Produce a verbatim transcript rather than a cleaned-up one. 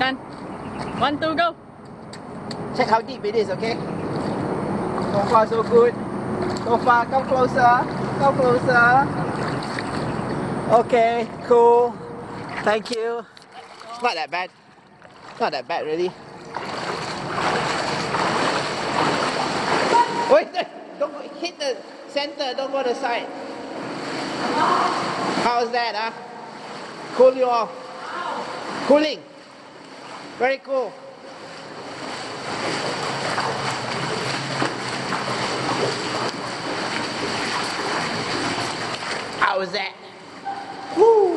Done. One, two, go. Check how deep it is, okay? So far so good. So far, come closer. Come closer. Okay, cool. Thank you. It's not that bad. Not that bad, really. Wait, don't go, hit the center, don't go to the side. How's that, huh? Cool you off. Cooling. Very cool. How was that? Woo!